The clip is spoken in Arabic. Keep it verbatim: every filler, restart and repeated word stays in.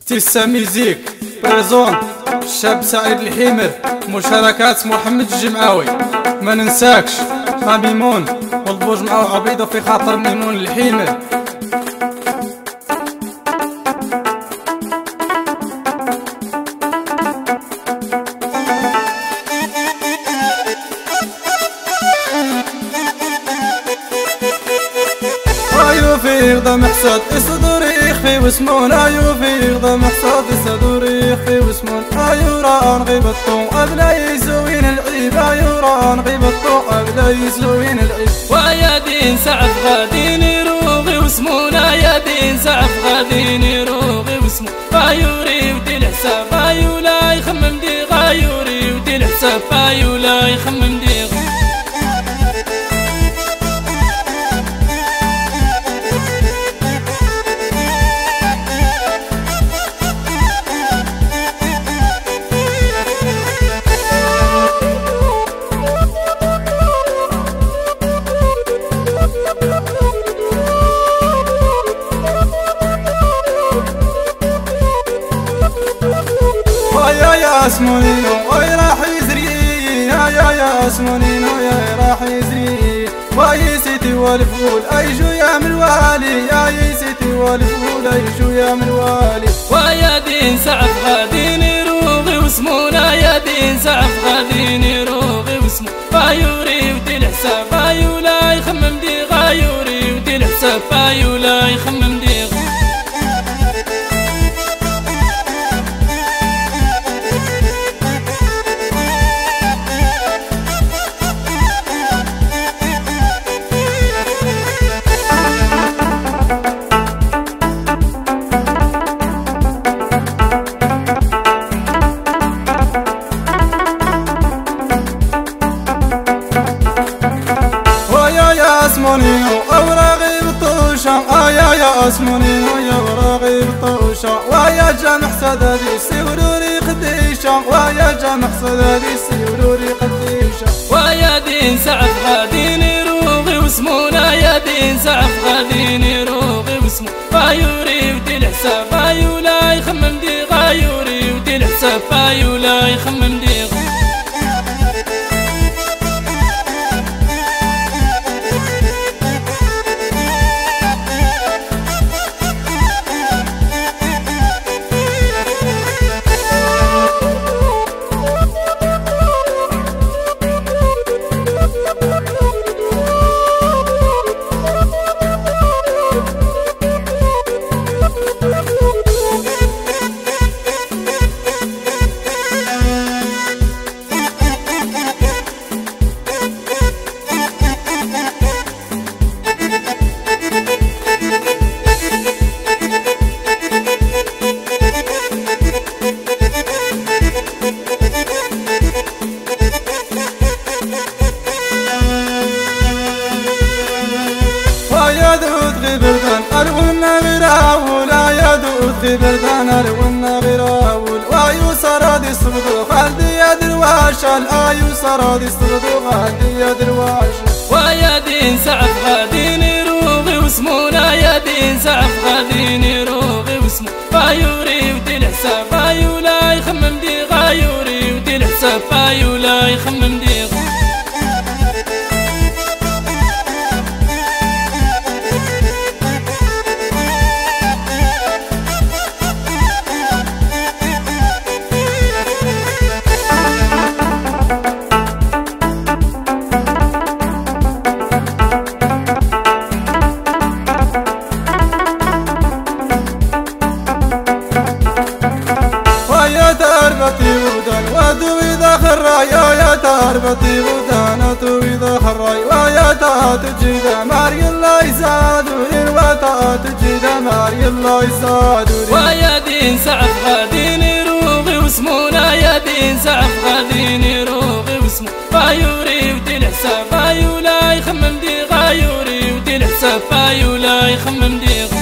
تيسا ميزيك بريزون الشاب سعيد الحمر مشاركات محمد الجمعاوي. ما ننساكش مع ميمون والبوج معاه عبيده في خاطر ميمون الحمر. في غضم حصاد صدوري يخفي واسمون ايو في غضم حصاد صدوري يخفي واسمون ايو راه نغيب الطو ابلا يسوين العيب ايو راه نغيب الطو ابلا يسوين العيب. ويا دين سعف غادي نروغي واسمون يا دين سعف غادي نروغي واسمون غايوري ودي الحساب ايو لا يخمم دي غايوري ودي الحساب ايو لا يخمم دي. يا يا اسمونينو وي راح يزري يا يا يا اسمونينو يا راح يزري وي سيتي والفول ايجو يا من الوالي يا سيتي والفول ايجو يا من الوالي. ويا دين سعف غادي نروغي واسمونا يا دين سعف غادي نروغي واسمو غايوري ودي الحساب ايو لا يخمم دي غايوري ودي الحساب ايو لا يخمم دي. اسمونينو اوراغي بطوشة ايا يا اسمونينو يا اوراغي بطوشة ويا جامع سدادي سيوروري قديشة ويا جامع سدادي سيوروري قديشة. ويا دين سعف غادي نروغي واسمونا يا دين سعف غادي نروغي واسمو غايوري ودي الحساب ايو لا يخمم دي غايوري ودي الحساب ايو لا يخمم دي. يا دود غي بردان الونا غيراول يا دود غي بردان الونا غيراول وايو سرادي صبدو خالدي يا درواشل ايو سرادي صبدو خالدي يا درواشل. ويا دين سعف غادي نروغي واسمونا يا دين سعف غادي نروغي واسمو غايوري ودي الحساب ايو لا يخمم دي غايوري ودي الحساب ايو لا يخمم دي. تربتي ودان ودوي ذا خرايا يا تربتي ودان ودوي ذا خراي ويا تات جيدا ماري الله يزادوني وتات جيدا ماري الله يزادوني. ويا دين سعف غادي نروغي واسمونا يا دين سعف غادي نروغي واسمو غايوري ودي الحساب ايو لا يخمم دي غايوري ودي الحساب ايو لا يخمم دي.